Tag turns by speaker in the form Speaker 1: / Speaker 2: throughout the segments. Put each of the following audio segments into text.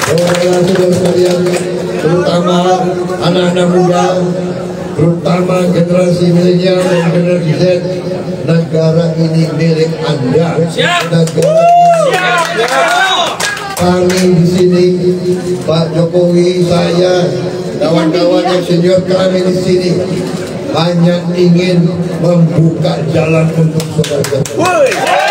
Speaker 1: saudara sekalian, terutama anak-anak muda, terutama generasi milenial dan generasi Z, negara ini milik Anda. Negara ini kami di sini, Pak Jokowi, saya, kawan-kawan yang senior kami di sini hanya ingin membuka jalan untuk saudara-saudara.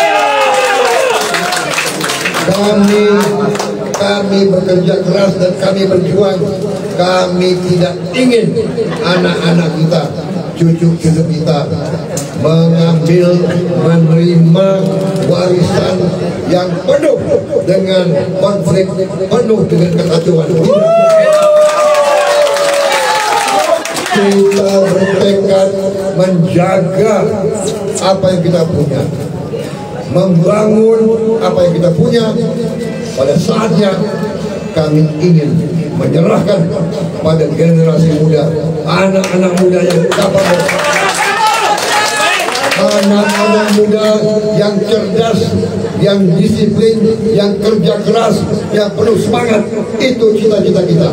Speaker 1: Kami bekerja keras dan kami berjuang. Kami tidak ingin anak-anak kita, cucu-cucu kita mengambil, menerima warisan yang penuh dengan konflik, penuh dengan kekacauan. Kita bertekad menjaga apa yang kita punya, membangun apa yang kita punya. Pada saatnya kami ingin menyerahkan pada generasi muda, anak-anak muda yang kapabel, anak-anak muda yang cerdas, yang disiplin, yang kerja keras, yang penuh semangat. Itu cita-cita kita.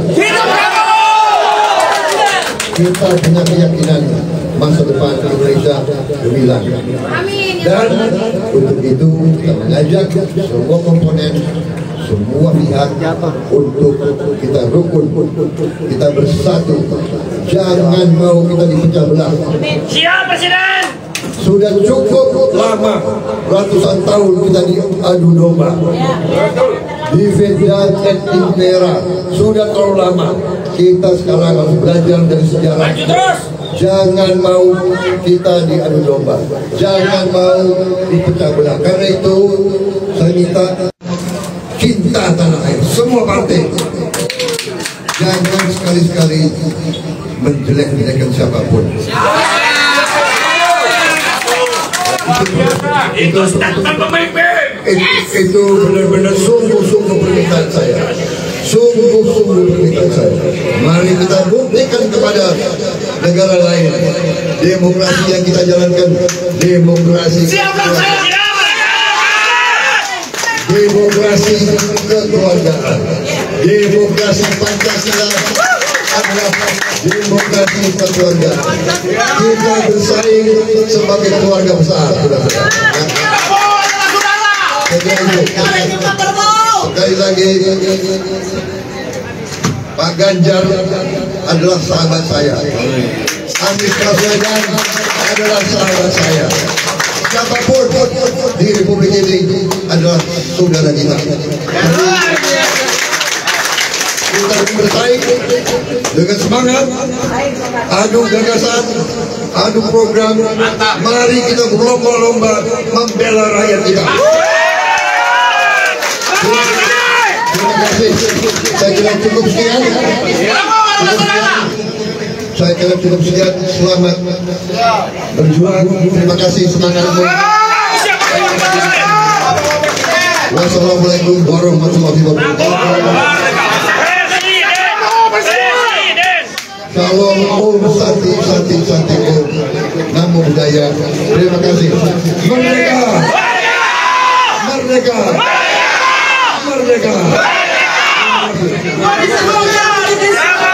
Speaker 1: Kita punya keyakinan masa depan Indonesia gemilang. Dan untuk itu kita mengajak semua komponen, semua pihak untuk kita rukun, kita bersatu. Jangan mau kita dipecah belah.
Speaker 2: Siap, Presiden.
Speaker 1: Sudah cukup lama, ratusan tahun kita diadu domba, divida et impera. Sudah terlalu lama. Kita sekarang harus belajar dari sejarah.
Speaker 2: Maju terus.
Speaker 1: Jangan mau kita diadu domba, jangan mau dipecah belah. Karena itu saya minta cinta tanah air, semua partai jangan sekali-sekali menjelek-jelekan siapapun. Itu benar-benar sungguh-sungguh permintaan saya. Sungguh-sungguh permintaan saya. Mari kita buktikan kepada negara lain demokrasi yang kita jalankan, demokrasi demokrasi kekeluargaan, demokrasi Pancasila adalah demokrasi kekeluargaan. Kita bersaing sebagai keluarga besar, saudara-saudara. Sekali lagi, Pak Ganjar adalah sahabat saya. Anies Baswedan adalah sahabat saya. Siapapun di Republik ini adalah saudara kita. Kita bersaing dengan semangat, adu gagasan, adu program. Mari kita berlomba-lomba membela rakyat kita. Terima kasih. Saya kira cukup sekian. Saya kira cukup sekian. Selamat berjuang. Terima kasih, semangat. Wassalamualaikum warahmatullahi wabarakatuh. Shalom, Om Santi Santi Santi Om. Namo Buddhaya. Terima kasih. Merdeka! Merdeka! Merdeka! Merdeka!